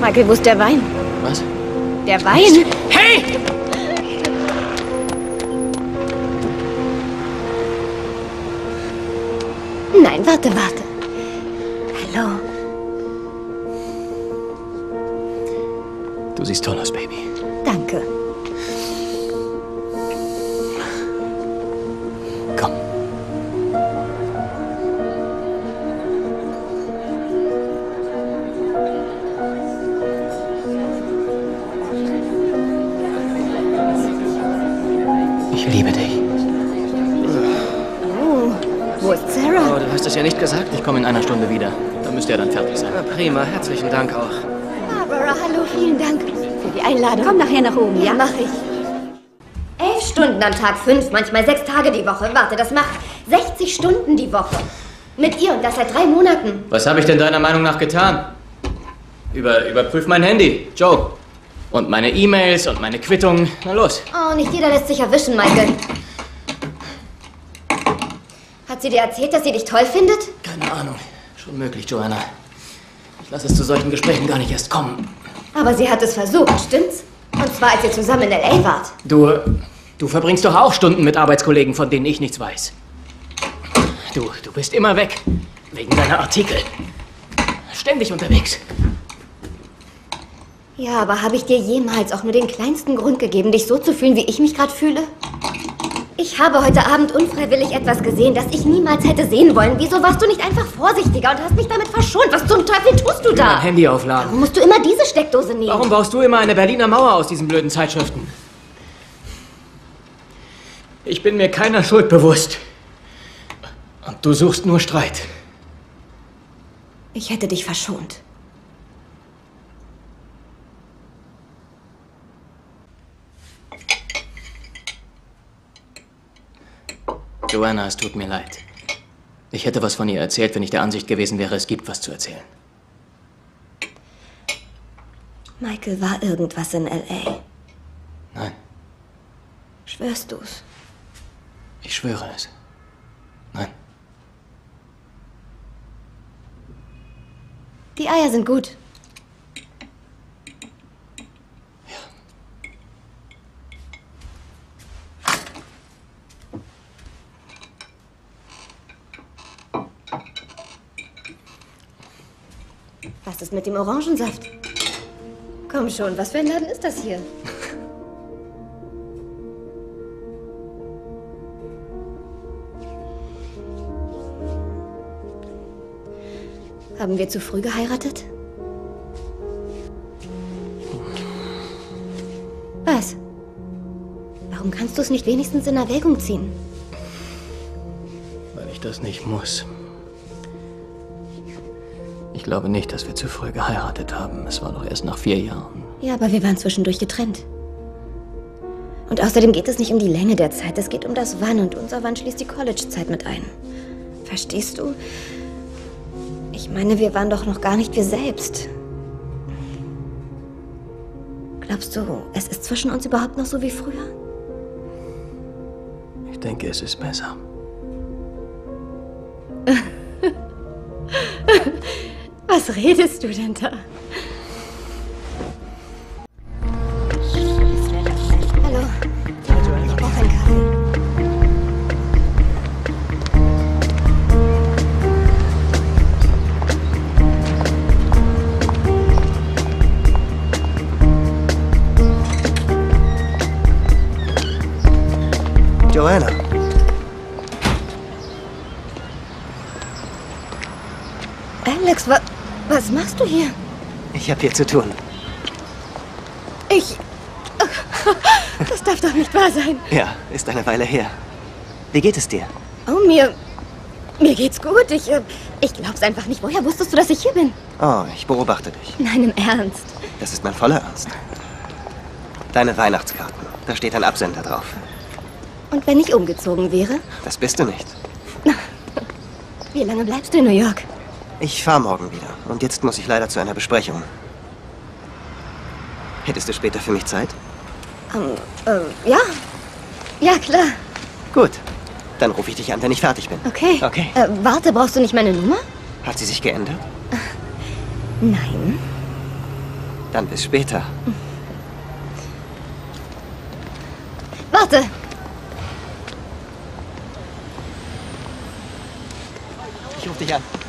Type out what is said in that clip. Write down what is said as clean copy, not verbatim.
Michael, wo ist der Wein? Was? Der Wein? Hey! Nein, warte. Hallo. Du siehst toll aus, Baby. Danke. Komm. Ich liebe dich. Oh, wo ist Sarah? Oh, du hast es ja nicht gesagt. Ich komme in einer Stunde wieder. Da müsst ihr dann fertig sein. Na, prima, herzlichen Dank auch. Barbara, hallo, vielen Dank für die Einladung. Komm nachher nach oben, ja? Mach ich. 11 Stunden am Tag, 5, manchmal 6 Tage die Woche. Warte, das macht 60 Stunden die Woche. Mit ihr und das seit 3 Monaten. Was habe ich denn deiner Meinung nach getan? Überprüf mein Handy, Joe. Und meine E-Mails und meine Quittungen. Na los. Oh, nicht jeder lässt sich erwischen, Michael. Hat sie dir erzählt, dass sie dich toll findet? Keine Ahnung. Schon möglich, Joanna. Ich lasse es zu solchen Gesprächen gar nicht erst kommen. Aber sie hat es versucht, stimmt's? Und zwar, als ihr zusammen in L.A. wart. Du verbringst doch auch Stunden mit Arbeitskollegen, von denen ich nichts weiß. Du bist immer weg. Wegen deiner Artikel. Ständig unterwegs. Ja, aber habe ich dir jemals auch nur den kleinsten Grund gegeben, dich so zu fühlen, wie ich mich gerade fühle? Ich habe heute Abend unfreiwillig etwas gesehen, das ich niemals hätte sehen wollen. Wieso warst du nicht einfach vorsichtiger und hast mich damit verschont? Was zum Teufel tust du da? Mein Handy aufladen. Warum musst du immer diese Steckdose nehmen? Warum baust du immer eine Berliner Mauer aus diesen blöden Zeitschriften? Ich bin mir keiner Schuld bewusst. Und du suchst nur Streit. Ich hätte dich verschont. Joanna, es tut mir leid. Ich hätte was von ihr erzählt, wenn ich der Ansicht gewesen wäre, es gibt was zu erzählen. Michael, war irgendwas in L.A.? Nein, Schwörst du's? ich schwöre es. Nein. Die Eier sind gut. Was ist mit dem Orangensaft? Komm schon, was für ein Laden ist das hier? Haben wir zu früh geheiratet? Was? Warum kannst du es nicht wenigstens in Erwägung ziehen? Weil ich das nicht muss. Ich glaube nicht, dass wir zu früh geheiratet haben. Es war doch erst nach 4 Jahren. Ja, aber wir waren zwischendurch getrennt. Und außerdem geht es nicht um die Länge der Zeit, es geht um das Wann. Und unser Wann schließt die College-Zeit mit ein. Verstehst du? Ich meine, wir waren doch noch gar nicht wir selbst. Glaubst du, es ist zwischen uns überhaupt noch so wie früher? Ich denke, es ist besser. Was redest du denn da? Hallo. Ich brauche einen Kaffee. Joanna. Alex, was machst du hier? Ich habe hier zu tun. Das darf doch nicht wahr sein. Ja, ist eine Weile her. Wie geht es dir? Oh, mir geht's gut. Ich glaub's einfach nicht. Woher wusstest du, dass ich hier bin? Oh, ich beobachte dich. Nein, im Ernst. Das ist mein voller Ernst. Deine Weihnachtskarten. Da steht ein Absender drauf. Und wenn ich umgezogen wäre? Das bist du nicht. Wie lange bleibst du in New York? Ich fahre morgen wieder. Und jetzt muss ich leider zu einer Besprechung. Hättest du später für mich Zeit? Ja. Ja, klar. Gut. Dann rufe ich dich an, wenn ich fertig bin. Okay. Okay. Warte, brauchst du nicht meine Nummer? Hat sie sich geändert? Nein. Dann bis später. Warte! Ich rufe dich an.